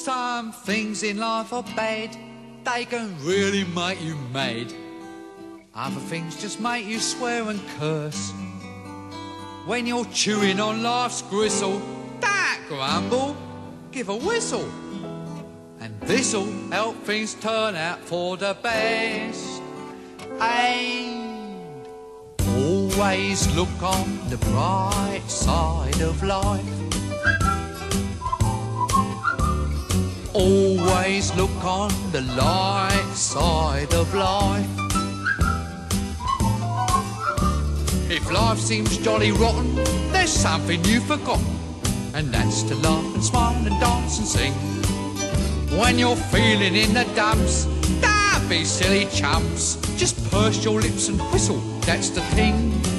Some things in life are bad, they can really make you mad. Other things just make you swear and curse. When you're chewing on life's gristle, don't grumble, give a whistle. And this'll help things turn out for the best. And always look on the bright side of life. Always look on the light side of life. If life seems jolly rotten, there's something you've forgotten, and that's to laugh and smile and dance and sing. When you're feeling in the dumps, don't be silly chumps. Just purse your lips and whistle, that's the thing.